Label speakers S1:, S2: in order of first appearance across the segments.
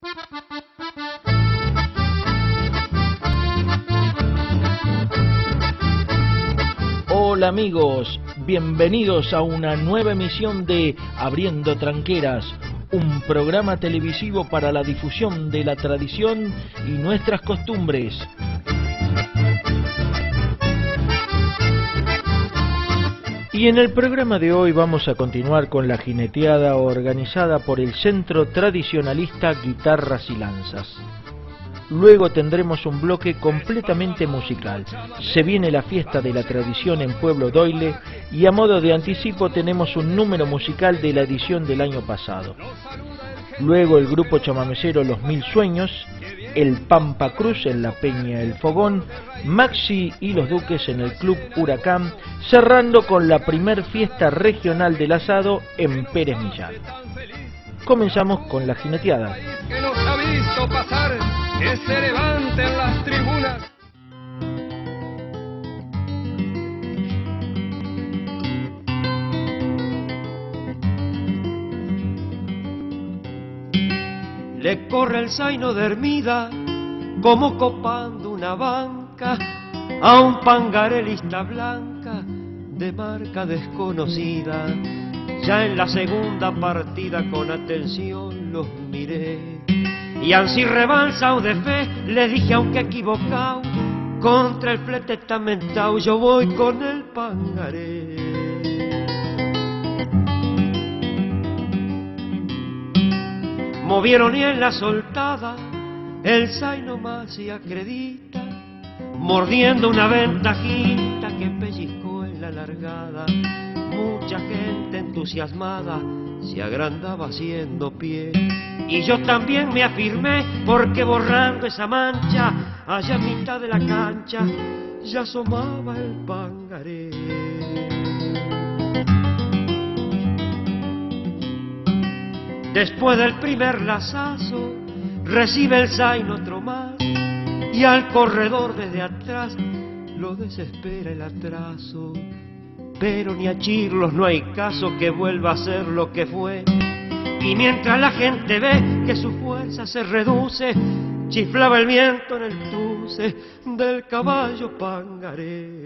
S1: Hola amigos, bienvenidos a una nueva emisión de Abriendo Tranqueras, un programa televisivo para la difusión de la tradición y nuestras costumbres. Y en el programa de hoy vamos a continuar con la jineteada organizada por el Centro Tradicionalista Guitarras y Lanzas. Luego tendremos un bloque completamente musical. Se viene la fiesta de la tradición en Pueblo Doyle y a modo de anticipo tenemos un número musical de la edición del año pasado. Luego el grupo chamamecero Los Mil Sueños, el Pampa Cruz en la Peña El Fogón, Maxi y los Duques en el Club Huracán, cerrando con la primer fiesta regional del asado en Pérez Millán. Comenzamos con la jineteada.
S2: Que nos ha visto pasar, que se levanten las tribunas. Le corre el zaino de Hermida como copando una banca a un pangarelista blanca de marca desconocida. Ya en la segunda partida con atención los miré y ansí rebalsao de fe le dije aunque equivocado contra el flete estamentao yo voy con el pangaré. Movieron y en la soltada el zaino más se acredita mordiendo una ventajita que pellizcó en la largada. Mucha gente entusiasmada se agrandaba haciendo pie y yo también me afirmé porque borrando esa mancha allá a mitad de la cancha ya asomaba el pangaré. Después del primer lazazo recibe el zaino otro más y al corredor desde atrás lo desespera el atraso. Pero ni a chirlos no hay caso que vuelva a ser lo que fue. Y mientras la gente ve que su fuerza se reduce, chiflaba el viento en el truce del caballo pangaré.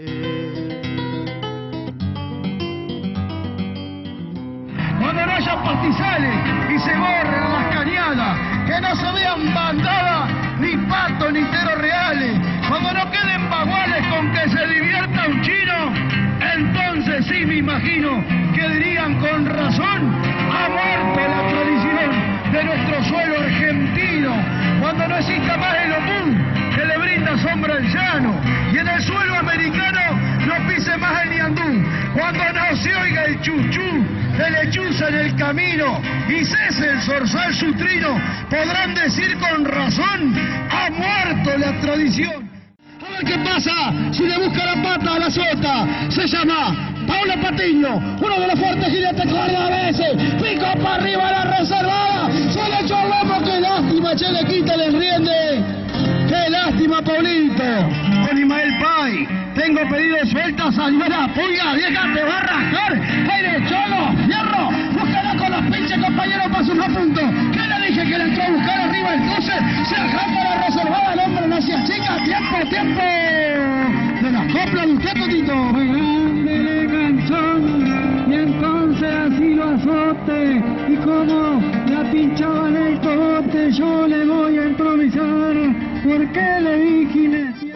S3: Cuando no haya pastizales y se borren las cañadas, que no se vean bandadas, ni patos ni teros reales, cuando no queden baguales con que se divierta un chino, entonces sí me imagino que dirían con razón, ha muerto la tradición de nuestro suelo argentino, cuando no exista más el opún que le brinda sombra al llano, y en el suelo americano no pise más el ñandú, cuando no se oiga el chuchú de lechuza en el camino y cese el zorzal su trino, podrán decir con razón, ha muerto la tradición. A ver qué pasa si le busca la pata a la sota. Se llama Paulo Patiño, uno de los fuertes jinetes cordobeses. Pico para arriba la reservada. Se le echó el lomo, qué lástima, che, le quita el riende. Qué lástima, Paulito. Con Ismael Pay, tengo pedido sueltas a Ivana Pulga, vieja, te va a rascar. ¡Aire, cholo, fierro! Búscala con los pinches compañeros para sus puntos. ¿Qué le dije que le entró a buscar arriba el cruce? Se acaba la reservada, el hombre no se achica. ¡Tiempo, tiempo! De la copla de usted, Totito.
S4: Grande canchón, y entonces así lo azote. Y como la pinchaba en el cogote, yo le voy a improvisar. Porque le di jinetear.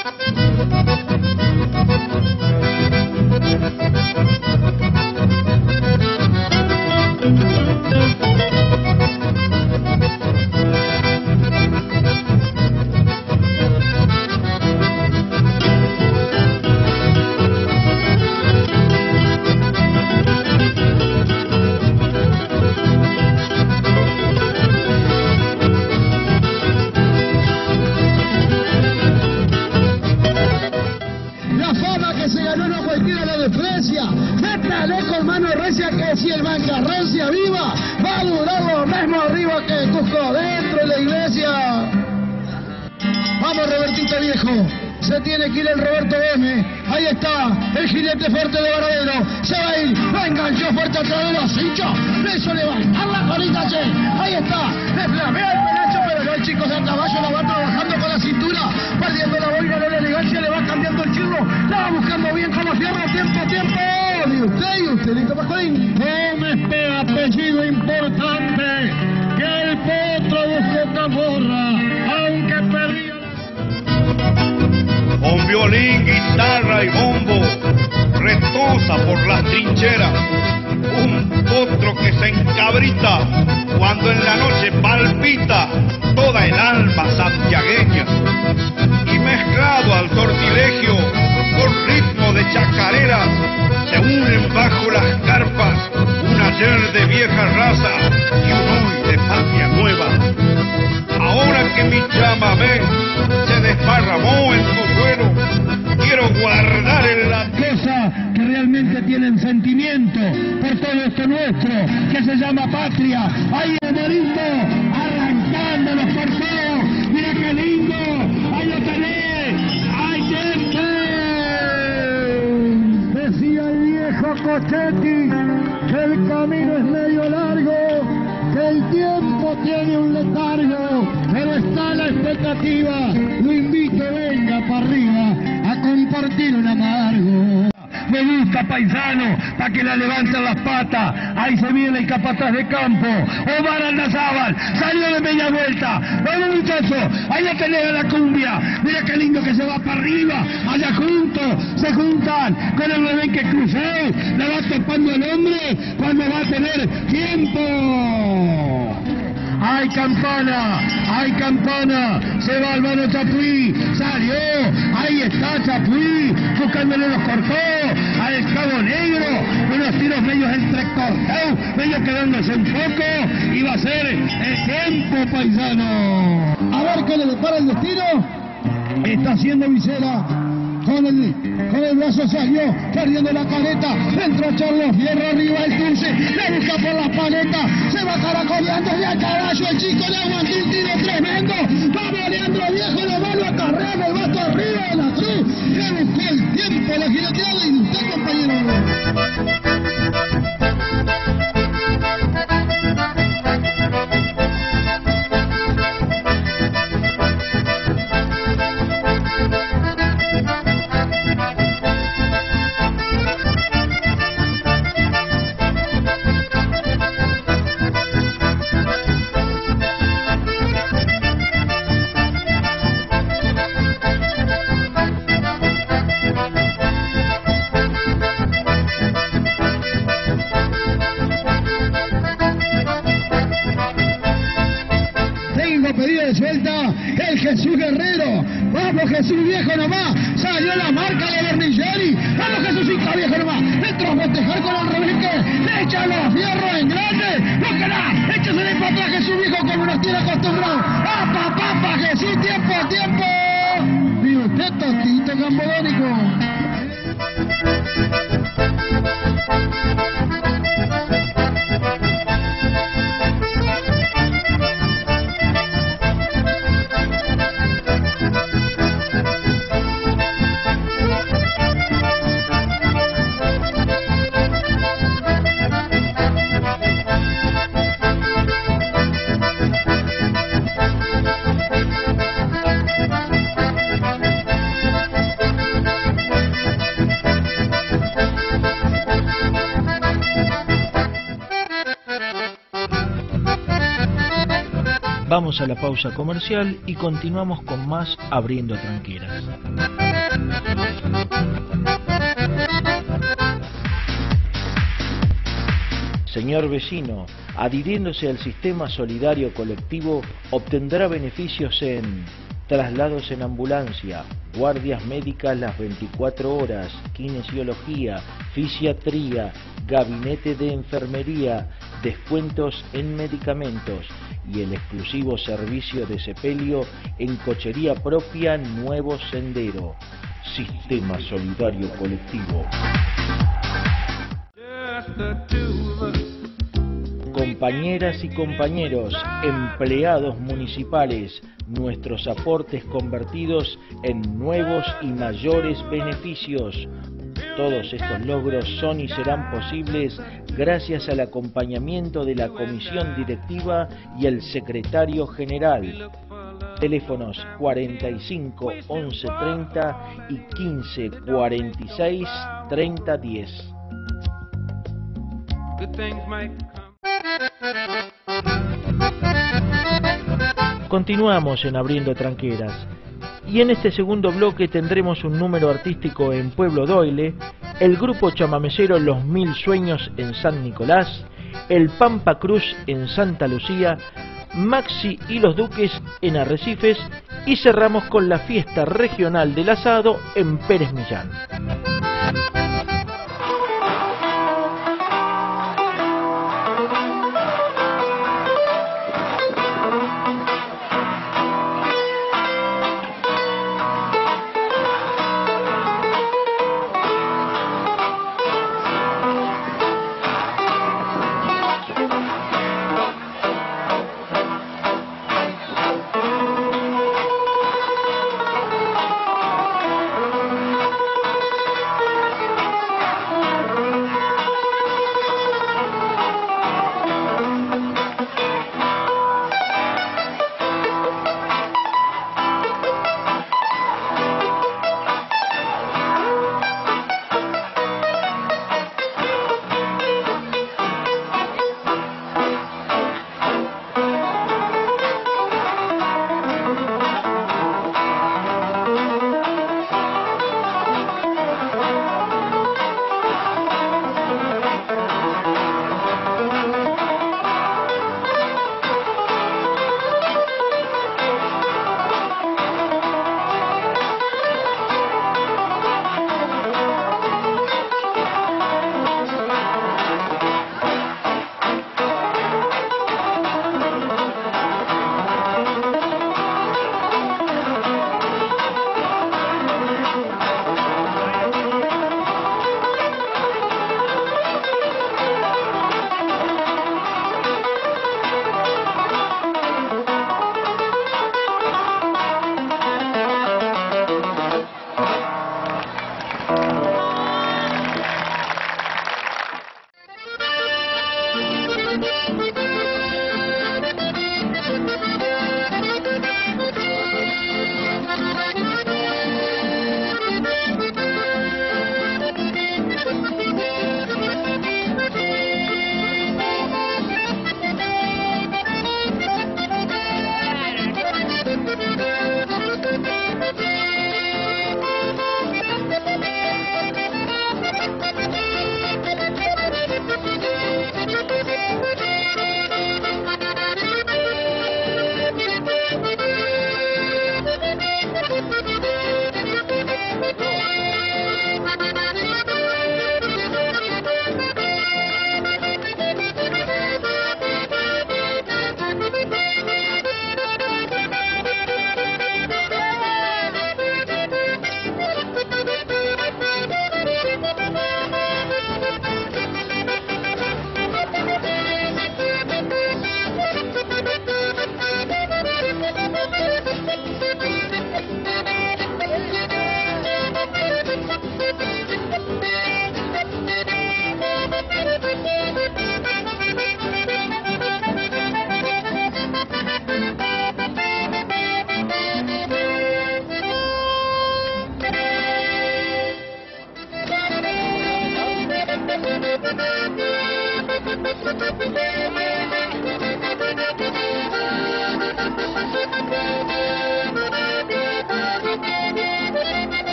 S3: Si el bancarrancia viva, va a durar lo mismo arriba que Cusco dentro de la iglesia. Vamos, Robertito viejo, se tiene que ir el Roberto M. Ahí está, el jinete fuerte de Baradero. Se va a ir, lo enganchó fuerte atrás de los hinchos. Le hizo levantar la colita, che. Ahí está, le flamea el penacho violín, guitarra y bombo retosa por las trincheras. Un potro que se encabrita cuando en la noche palpita toda el alma santiagueña. Y mezclado al sortilegio con ritmo de chacareras, se unen bajo las carpas un ayer de vieja raza y un hoy de patria nueva. Ahora que mi chamamé se desparramó en tu suelo, quiero guardar en la
S4: cosa que realmente tienen sentimiento por todo esto nuestro que se llama patria. Ahí el Marinto arrancando los porteos. Mira qué lindo, ahí lo tenés. ¡Ay, gente! Decía el viejo Cochetti que el camino es medio largo, que el tiempo tiene un letargo, pero está la expectativa. Lo invito, venga para arriba a compartir un amargo. Me gusta, paisano, para que la levanten las patas. Ahí se viene el capataz de campo, Omar Aldazábal, salió de media vuelta. Vamos, muchachos, ahí la tenés a la cumbia. Mira qué lindo que se va para arriba. Allá juntos se juntan con el Rebenque Cruzado. La va topando el hombre cuando va a tener tiempo. ¡Ay, campana! ¡Ay, campana! Se va Albano Chapuí, salió, ahí está Chapuí, buscándole los cortados al Cabo Negro, unos tiros medios entrecortados, medio quedándose un poco, y va a ser el tiempo, paisano. A ver qué le depara el destino. Está haciendo visera. Con el brazo salió, perdiendo la careta, entró Charlos Fierro, arriba el Dulce, le busca por las paletas, se va caracoleando de a caballo, el chico le aguantó un tiro tremendo, va Leandro Viejo, lo va a carrera, el vato arriba de la cruz, le buscó el tiempo, la giroteada y usted, compañero. Jesús Guerrero, vamos Jesús viejo nomás, salió la marca de Bernigieri, vamos Jesucito viejo nomás, entró a festejar con el Rebenque, le echan los fierros en grande, no queda, échasele para atrás Jesús viejo como nos tiene acostumbrados, ¡apa, papa, Jesús, tiempo, tiempo! Vive usted, Tostito Cambodónico.
S1: Vamos a la pausa comercial y continuamos con más Abriendo Tranqueras. Señor vecino, adhiriéndose al sistema solidario colectivo, obtendrá beneficios en traslados en ambulancia, guardias médicas las 24 horas, kinesiología, fisiatría, gabinete de enfermería, descuentos en medicamentos y el exclusivo servicio de sepelio en cochería propia Nuevo Sendero. Sistema Solidario Colectivo. Compañeras y compañeros, empleados municipales, nuestros aportes convertidos en nuevos y mayores beneficios. Todos estos logros son y serán posibles gracias al acompañamiento de la comisión directiva y el secretario general. Teléfonos 45 11 30 y 15 46 30 10. Continuamos en Abriendo Tranqueras. Y en este segundo bloque tendremos un número artístico en Pueblo Doyle, el grupo chamamecero Los Mil Sueños en San Nicolás, el Pampa Cruz en Santa Lucía, Maxi y los Duques en Arrecifes, y cerramos con la fiesta regional del asado en Pérez Millán.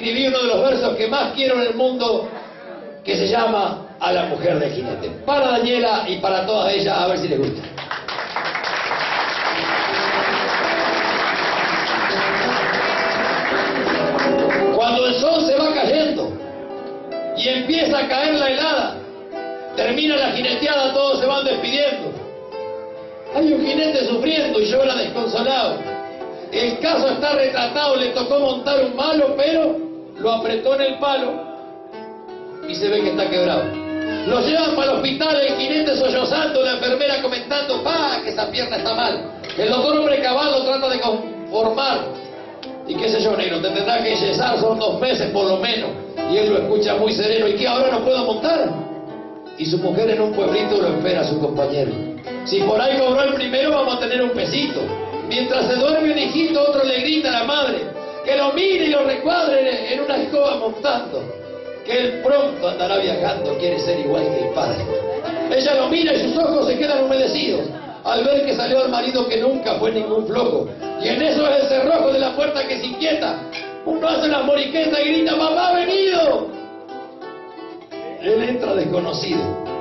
S5: escribí uno de los versos que más quiero en el mundo, que se llama A la mujer del jinete. Para Daniela y para todas ellas, a ver si les gusta. Cuando el sol se va cayendo y empieza a caer la helada, termina la jineteada, todos se van despidiendo. Hay un jinete sufriendo y llora desconsolado. El caso está retratado, le tocó montar un malo, pero lo apretó en el palo y se ve que está quebrado. Lo llevan para el hospital, el jinete sollozando, la enfermera comentando, que esa pierna está mal. El doctor hombre caballo trata de conformar. Y qué sé yo, negro, te tendrá que yesar, son 2 meses por lo menos. Y él lo escucha muy sereno, ¿y qué, ahora no puedo montar? Y su mujer en un pueblito lo espera a su compañero. Si por ahí cobró el primero, vamos a tener un pesito. Mientras se duerme un hijito, otro le grita a la madre que lo mire y lo recuadre en una escoba montando, que él pronto andará viajando, quiere ser igual que el padre. Ella lo mira y sus ojos se quedan humedecidos al ver que salió al marido que nunca fue ningún flojo. Y en eso es el cerrojo de la puerta que se inquieta. Uno hace una moriqueta y grita, ¡mamá ha venido! Él entra desconocido,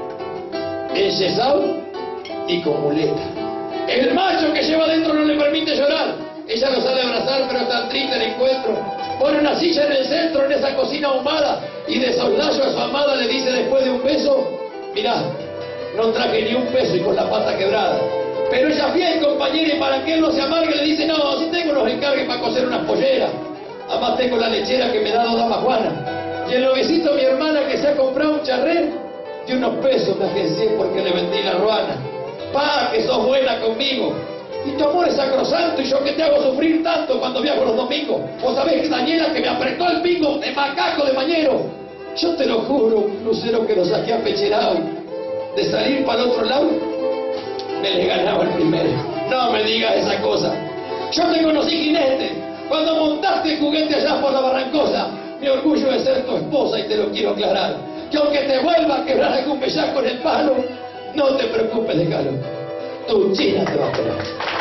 S5: enyesado y con muleta. El macho que lleva dentro no le permite llorar. Ella lo sale a abrazar, pero está triste el encuentro. Pone una silla en el centro, en esa cocina ahumada, y de soslayo a su amada le dice después de un beso, mirá, no traje ni un peso y con la pata quebrada. Pero ella fiel compañera, y para que él no se amargue le dice, no, si tengo unos encargues para coser unas polleras. Además tengo la lechera que me da dama Juana. Y el novicito, mi hermana, que se ha comprado un charré, de unos pesos me agencié porque le vendí la ruana. Que sos buena conmigo. Y tu amor es sacrosanto, y yo que te hago sufrir tanto cuando viajo los domingos. Vos sabés que Daniela, que me apretó el pingo de macaco de mañero. Yo te lo juro, un lucero que lo saqué apecherado, de salir para el otro lado, me le ganaba el primero. No me digas esa cosa. Yo te conocí jinete cuando montaste el juguete allá por la Barrancosa. Mi orgullo es ser tu esposa y te lo quiero aclarar. Que aunque te vuelva a quebrar algún bellaco en el palo, no te preocupes, déjalo. Tu china te va a esperar.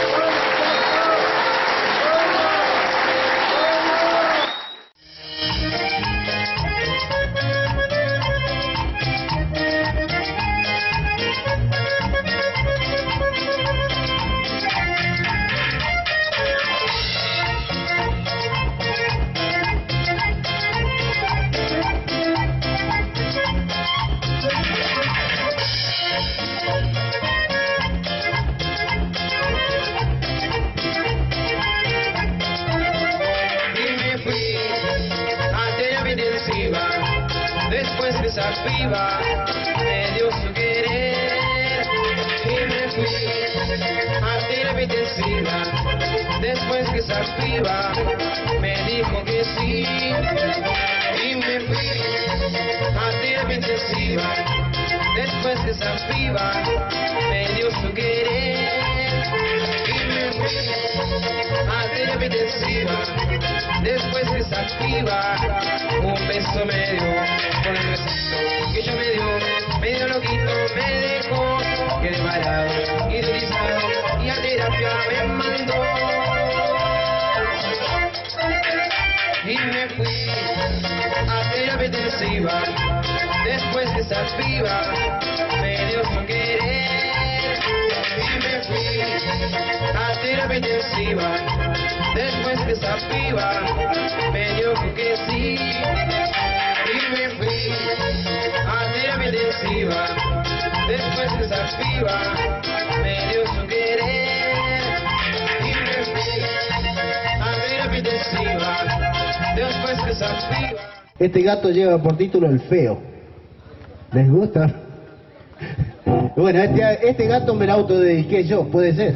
S6: Después de esa piba me dio su querer y me fui a terapia intensiva. Después que esa piba me dijo que sí y me fui a terapia intensiva. Después que esa piba me dio su querer y me fui a terapia intensiva. Después que esa piba un beso me dio, con el besito que ella me dio loquito, me dejó, quedé parado y deslizado y a terapia me mandó. Y me fui a terapia intensiva. Después que esa piba me dio su querer y me fui a terapia intensiva. Después que esa piba me dio que sí y me fui a terapia intensiva. Después que esa piba me dio su querer y me fui a terapia intensiva. Después que esa piba.
S7: Este gato lleva por título El Feo. ¿Les gusta? Bueno, este gato me lo autodediqué yo, puede ser.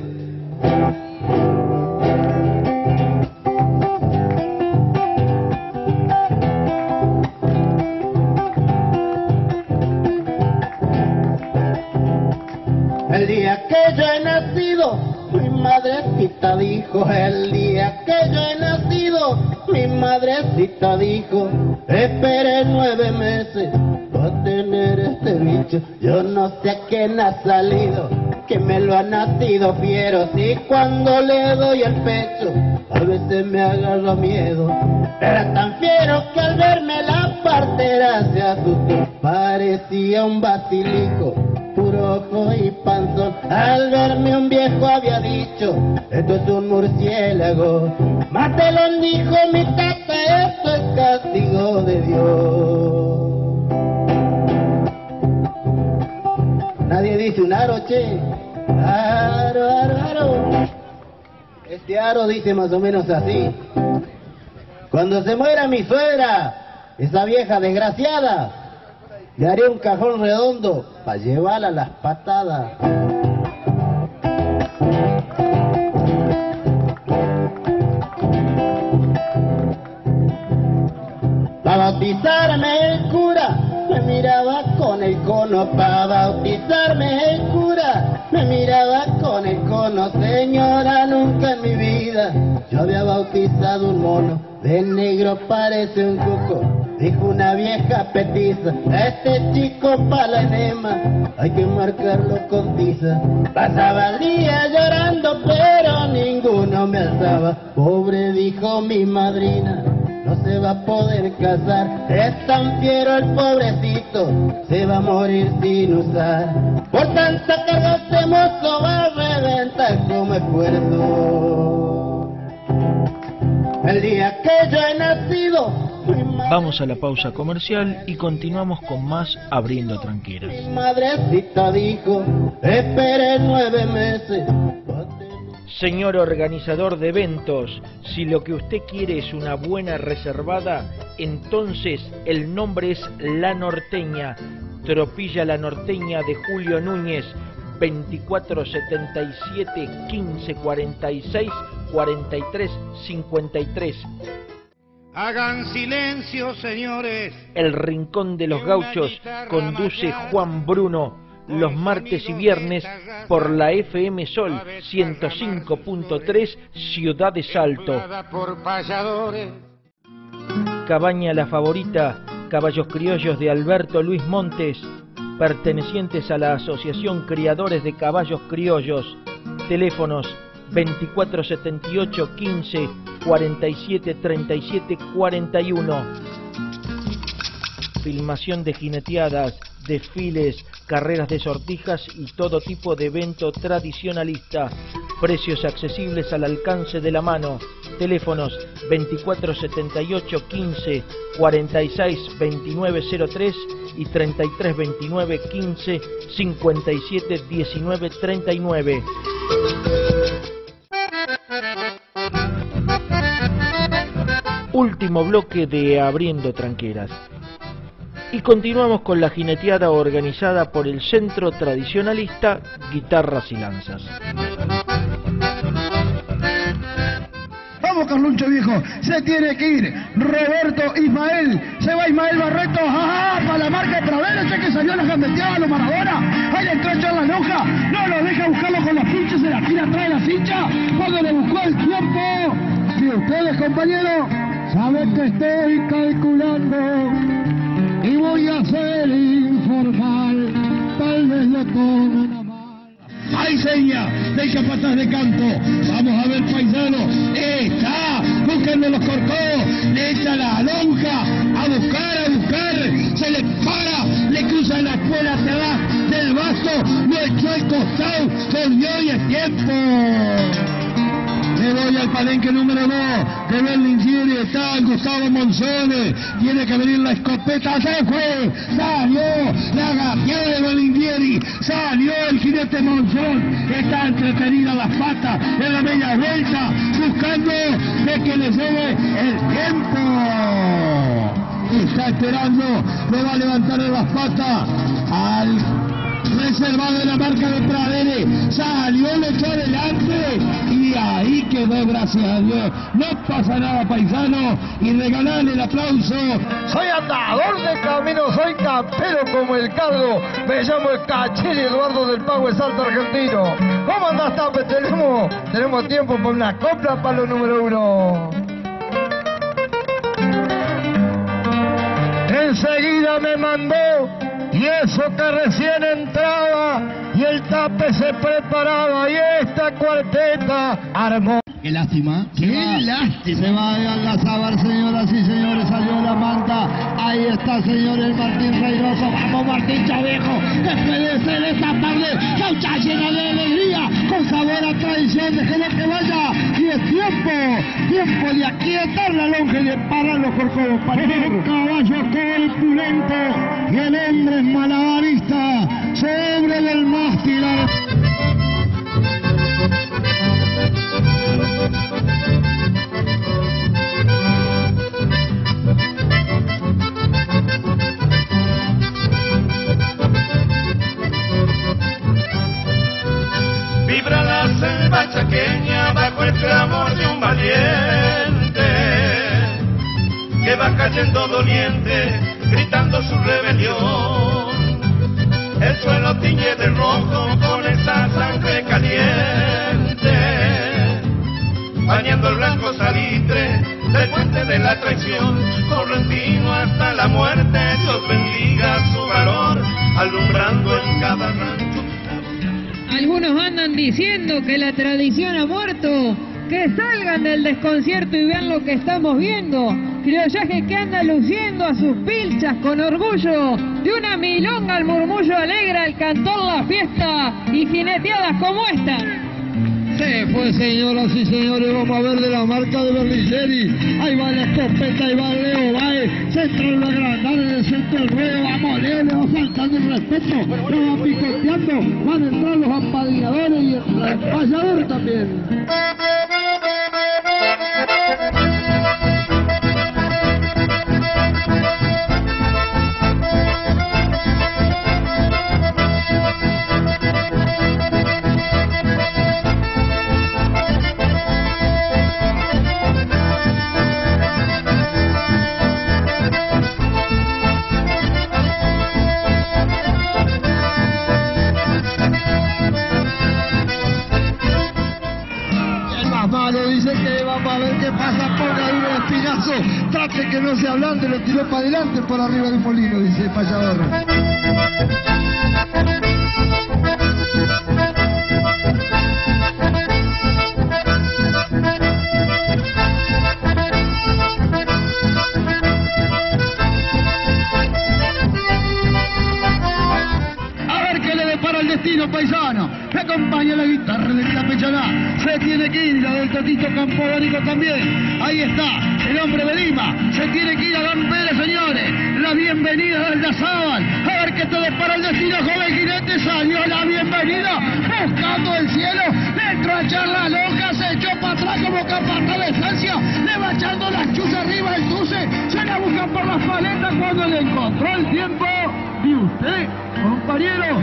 S7: El día que yo he nacido, mi madrecita dijo, el día que yo he nacido, mi madrecita dijo, esperé 9 meses para tener este bicho. Yo no sé a quién ha salido, que me lo ha nacido fiero. Si cuando le doy el pecho, al a veces me agarra miedo. Era tan fiero que al verme la partera se asustó. Parecía un basilico, puro ojo y panzón. Al verme un viejo había dicho, esto es un murciélago. Matelón, dijo mi tata, esto es castigo de Dios. Nadie dice un aro, che. Aro, aro, aro. Este aro dice más o menos así: cuando se muera mi suegra, esa vieja desgraciada, le haré un cajón redondo para llevarla a las patadas. Para bautizarme el cura me miraba con el cono. Para bautizarme el cura me miraba con el cono. Señora, nunca en mi vida yo había bautizado un mono. De negro parece un cuco, dijo una vieja petiza. Este chico pa' la enema hay que marcarlo con tiza. Pasaba el día llorando pero ninguno me alzaba. Pobre, dijo mi madrina, no se va a poder casar. Es tan fiero el pobrecito, se va a morir sin usar. Por tanta carga este mozo va a reventar como esfuerzo. El día que yo he nacido.
S1: Vamos a la pausa comercial y continuamos con más Abriendo Tranqueras.
S7: Mi madrecita dijo, esperé 9 meses.
S1: Señor organizador de eventos, si lo que usted quiere es una buena reservada, entonces el nombre es La Norteña, Tropilla La Norteña de Julio Núñez, 2477 1546 4353.
S3: Hagan silencio, señores.
S1: El Rincón de los Gauchos conduce Juan Bruno los martes y viernes por la FM Sol 105.3 Ciudad de Salto. Cabaña La Favorita, caballos criollos de Alberto Luis Montes, pertenecientes a la Asociación Criadores de Caballos Criollos. Teléfonos 2478 15 47 37 41. Filmación de jineteadas, desfiles, carreras de sortijas y todo tipo de evento tradicionalista. Precios accesibles al alcance de la mano. Teléfonos 2478 15 46 2903 y 3329 15 57 19 39. Último bloque de Abriendo Tranqueras. Y continuamos con la jineteada organizada por el Centro Tradicionalista Guitarras y Lanzas.
S3: Vamos, Carluncho viejo, se tiene que ir Roberto Ismael, se va Ismael Barreto, ajá, para la marca Pradera, ya que salió la gambeteada, lo Maradona, ahí entró a echar la lonja, no lo deja buscarlo con los pinches, se la tira atrás de la cincha, cuando le buscó el tiempo. Si ustedes, compañeros, saben que estoy calculando y voy a ser informal, tal vez lo tomen a mal. ¡Hay seña del capataz de campo! Vamos a ver, paisano, está, búsquenme los corcos, le echa la lonja, a buscar, se le para, le cruza la espuela, se va del vaso, lo echó al costado, volvió y es tiempo. Le voy al palenque número 2 de Berlinghieri, está Gustavo Monzone, tiene que venir la escopeta, se fue, salió la gateada de Berlinghieri, salió el jinete Monzón, está entretenida las patas en la media vuelta, buscando de que le lleve el tiempo. Está esperando, le va a levantar en las patas al reservado de la marca de Pradere, salió, le echó adelante y ahí quedó, gracias a Dios. No pasa nada, paisano, y regalarle el aplauso.
S8: Soy andador de camino, soy campero como el cargo, me llamo el Cachiri Eduardo del Pago de Salto Argentino. ¿Cómo andás, Tape? Tenemos tiempo para una copla para los número 1. Enseguida me mandó, y eso que recién entraba, y el Tape se preparaba, y esta cuarteta armó.
S3: qué lástima.
S8: ¡Qué lástima! Se va a enlazar, señoras y señores, salió la manta. Ahí está, señor, el Martín Reynoso. ¡Vamos, Martín Chavejo! Después de ser esta tarde, gaucha llena de alegría, con sabor a tradición, déjelo que vaya. Y es tiempo de aquietar la lonja y de parar los corcovos. El caballo corpulento y el hombre es malabarista sobre del mástil.
S9: Vibra la selva chaqueña bajo el clamor de un valiente que va cayendo doliente, gritando su rebelión. El suelo tiñe de rojo con esa sangre caliente, bañando el blanco salitre del puente de la traición. Correntino hasta la muerte, Dios bendiga su valor, alumbrando en cada rancho.
S10: Algunos andan diciendo que la tradición ha muerto, que salgan del desconcierto y vean lo que estamos viendo. Criollaje que anda luciendo a sus pilchas con orgullo, de una milonga al murmullo alegra el cantor la fiesta y jineteadas como esta.
S8: Se fue, señoras y señores, vamos a ver de la marca de Berliceri. Ahí va la escopeta, ahí va Leo Baez. Se entra el agrandar en el centro del ruedo. Vamos, Leo, le va faltando el respeto. Lo va picoteando. Van a entrar los apadrinadores y el empallador también. Dice que vamos a ver qué pasa, pone ahí el espinazo, trate que no se ablande, lo tiró para adelante por arriba del molino, dice el payador. Paisano, me acompaña la guitarra de Clapechaná, se tiene que ir a del Totito Campodónico también, ahí está, el hombre de Lima, se tiene que ir a Don Pérez, señores, la bienvenida del Dazábal, a ver qué te depara el destino, joven jinete, salió la bienvenida, buscando el cielo, dentro a echar la loca, se echó para atrás como capataz de estancia, le va echando las chuzas arriba el tuce, se la busca por las paletas cuando le encontró el tiempo, y usted, compañero.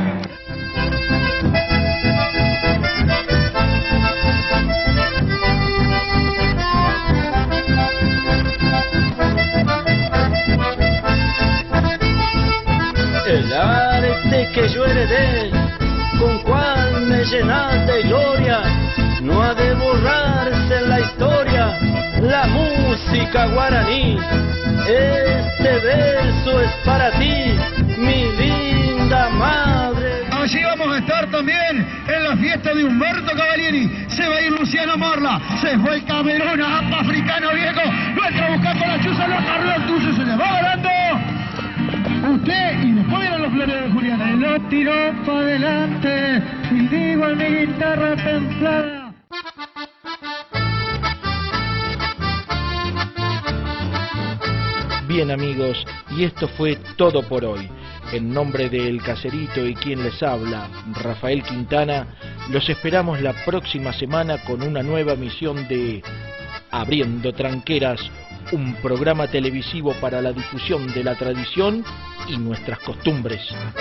S11: El arte que yo heredé, con cual me llenaste de gloria, no ha de borrarse en la historia la música guaraní. Este verso es para ti, mi linda madre.
S8: Allí vamos a estar también en la fiesta de Humberto Cavalieri. Se va a ir Luciano Morla, se fue el Camerón, APA africano viejo, lo entra buscando la chuza, lo agarró el tuzo, se le va ganando. Usted, y después eran los flores de Juliana. Y lo tiró para adelante, indigo en mi guitarra templada.
S1: Bien amigos, y esto fue todo por hoy. En nombre del Caserito y quien les habla, Rafael Quintana, los esperamos la próxima semana con una nueva misión de Abriendo Tranqueras, un programa televisivo para la difusión de la tradición y nuestras costumbres.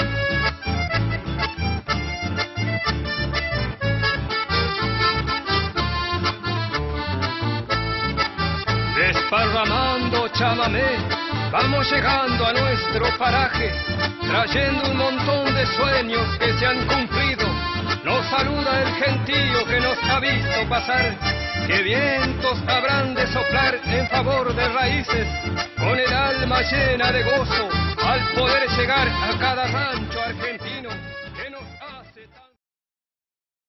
S2: Desparramando chamamé, vamos llegando a nuestro paraje, trayendo un montón de sueños que se han cumplido. Nos saluda el gentío que nos ha visto pasar, que vientos habrán de soplar en favor de raíces, con el alma llena de gozo, al poder llegar a cada rancho.